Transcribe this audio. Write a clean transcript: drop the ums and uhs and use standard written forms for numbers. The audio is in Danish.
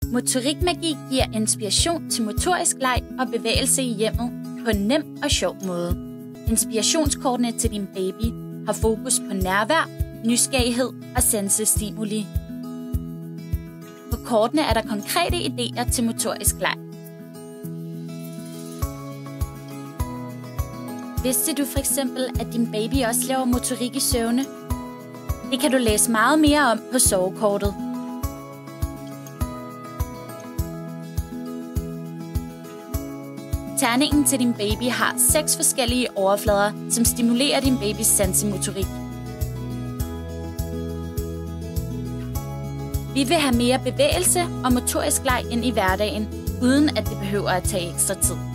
Motorikmagi giver inspiration til motorisk leg og bevægelse i hjemmet på en nem og sjov måde. Inspirationskortene til din baby har fokus på nærvær, nysgerrighed og sansestimuli. På kortene er der konkrete idéer til motorisk leg. Vidste du for eksempel, at din baby også laver motorik i søvne? Det kan du læse meget mere om på sovekortet. Terningen til din baby har 6 forskellige overflader, som stimulerer din babys sansemotorik. Vi vil have mere bevægelse og motorisk leg ind i hverdagen, uden at det behøver at tage ekstra tid.